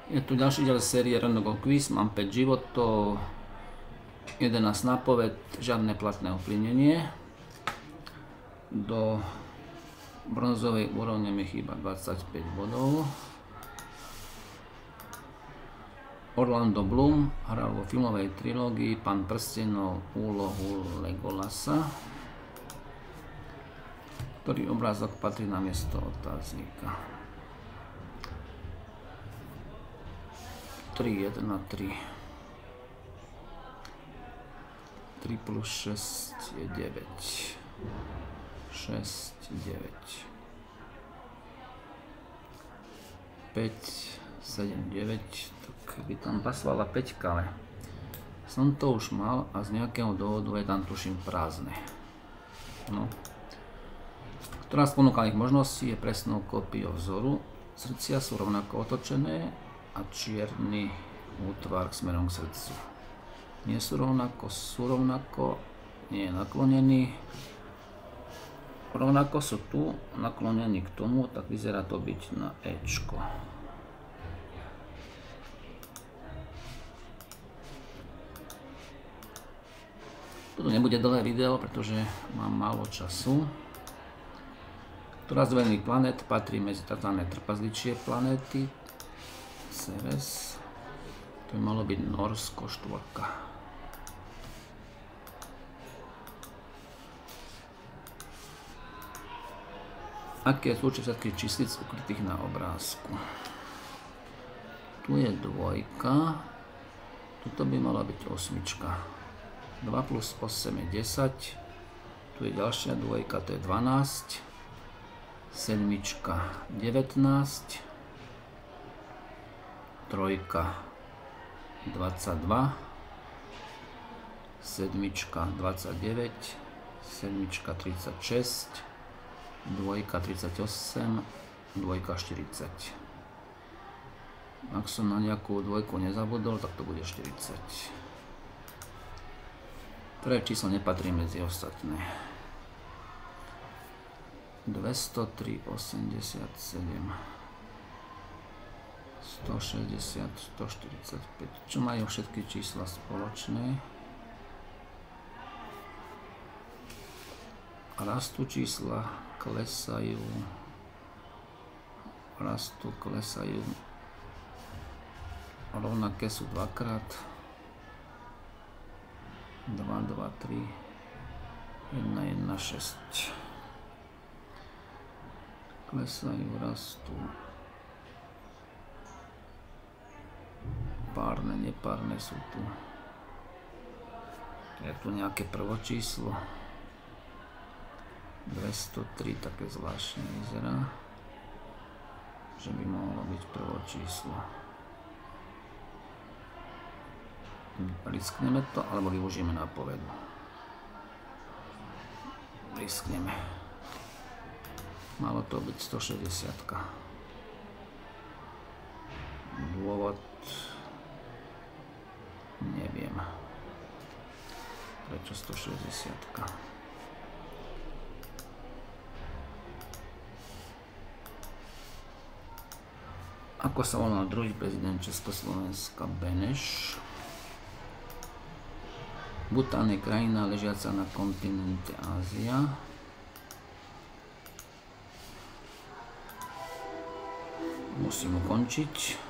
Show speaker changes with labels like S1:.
S1: Je tu ďalší diel série Random Quiz, mám 5 životov, 11 nápoved, žiadne platné ovplyvnenie. Do bronzovej úrovne mi chýba 25 bodov. Orlando Bloom hral vo filmovej trilógii Pán prstenov úlohu Legolasa. Ktorý obrázok patrí na miesto otáznika? 3, 1, 3. 3 plus 6 je 9. 6, 9. 5, 7, 9. Tak by tam pasovala 5, ale som to už mal a z nejakého dôvodu je tam tuším prázdne. No. Ktorá z ponúkaných možností je presnou kópiou vzoru? Srdcia sú rovnako otočené a čierny útvar smerom k srdcu. Nie sú rovnako, nie je naklonený. Rovnako sú tu naklonení k tomu, tak vyzerá to byť na Ečko. Toto nebude dlhé video, pretože mám málo času. Ktorá z zelených planét patrí medzi tzv. Trpazličie planéty? Ceres. To by malo byť Norsko, 4. Aké sú všetkých číslic ukrytých na obrázku? Tu je 2. Tuto by mala byť 8. 2 plus 8 je 10. Tu je ďalšia 2, to je 12. 7, 19. 3, 22. 7, 29. 7, 36. 2, 38. 2, 40. Ak som na nejakú dvojku nezabudol, tak to bude 40. Ktoré číslo nepatrí medzi ostatné? 203, 87, 160, 145. Čo majú všetky čísla spoločné? Rastú čísla, klesajú. Rastú, klesajú. Rovnaké sú dvakrát. 2, 2, 3, 1, 1, 6. Klesajú, rastú. Párne, nepárne sú tu. Je tu nejaké prvočíslo. 203, také zvláštne vyzerá, že by mohlo byť prvočíslo. Riskneme to, alebo využijeme nápovedu. Riskneme. Malo to byť 160. Dôvod neviem. Prečo 160? Ako sa volal druhý prezident Československa? Beneš. Bután je krajina ležiaca na kontinente Ázia. Musím ukončiť.